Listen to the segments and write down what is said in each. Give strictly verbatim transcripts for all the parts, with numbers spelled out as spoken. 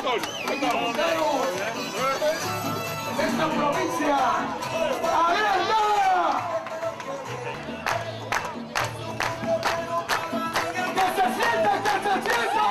Antonio. De esta provincia. ¡Alerta! ¡Que se sienta, que se sienta!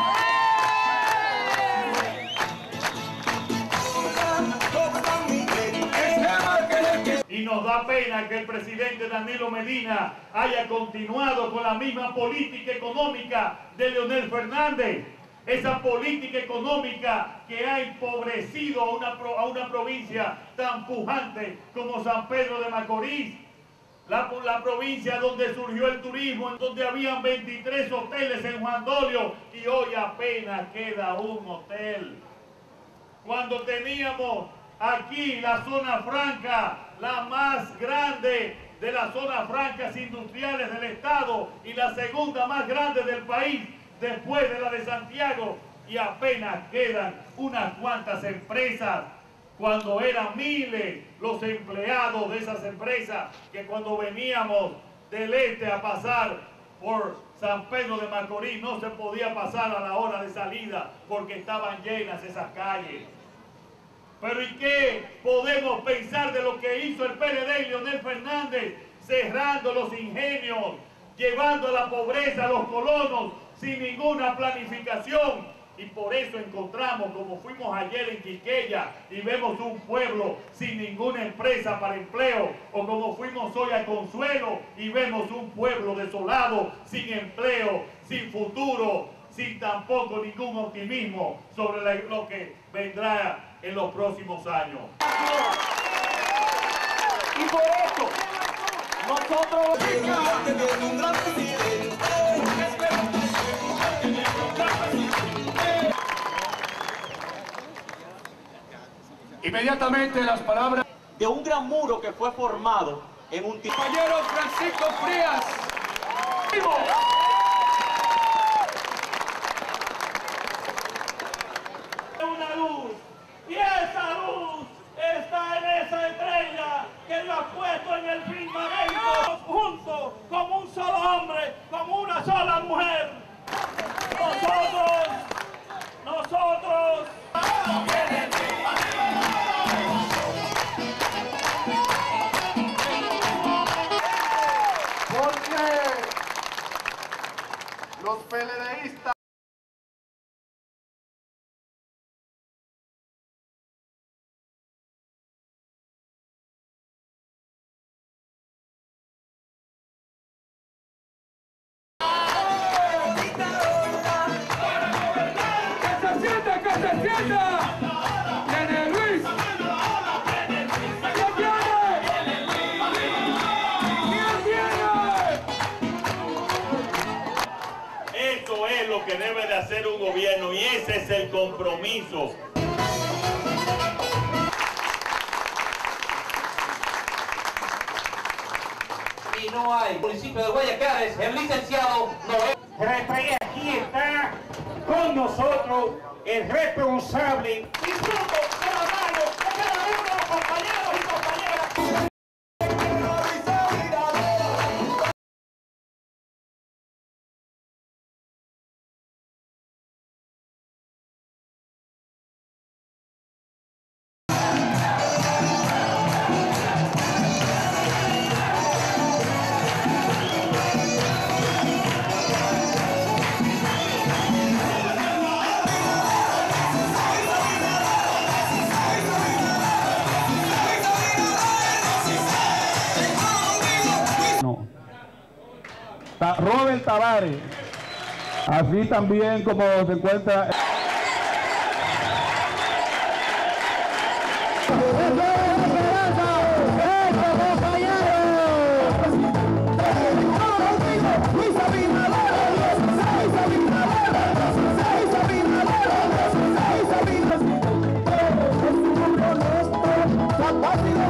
Y nos da pena que el presidente Danilo Medina haya continuado con la misma política económica de Leonel Fernández. Esa política económica que ha empobrecido a una, a una provincia tan pujante como San Pedro de Macorís. La, la provincia donde surgió el turismo, en donde habían veintitrés hoteles en Juan Dolio y hoy apenas queda un hotel. Cuando teníamos aquí la zona franca, la más grande de las zonas francas industriales del estado y la segunda más grande del país después de la de Santiago, y apenas quedan unas cuantas empresas, cuando eran miles los empleados de esas empresas, que cuando veníamos del este a pasar por San Pedro de Macorís no se podía pasar a la hora de salida porque estaban llenas esas calles. Pero ¿y qué podemos pensar de lo que hizo el P L D y Leonel Fernández, cerrando los ingenios, llevando a la pobreza a los colonos sin ninguna planificación? Y por eso encontramos, como fuimos ayer en Quiqueya y vemos un pueblo sin ninguna empresa para empleo, o como fuimos hoy a Consuelo y vemos un pueblo desolado, sin empleo, sin futuro, sin tampoco ningún optimismo sobre la, lo que vendrá en los próximos años. Y por esto, nosotros... Inmediatamente las palabras de un gran muro que fue formado en un tiempo. Compañero Francisco Frías. ¡Vivo! Una luz, y esa luz está en esa estrella que lo ha puesto en el firmamento, juntos como un solo hombre, como una sola mujer. Nosotros, nosotros. Porque los PLDistas Eso es lo que debe de hacer un gobierno y ese es el compromiso. Y no hay municipio de Guayacares, el licenciado Noel. Aquí está con nosotros el responsable. Disfruto de la mano de cada uno de los compañeros y compañeras. Robert Tavares, así también como se encuentra Luis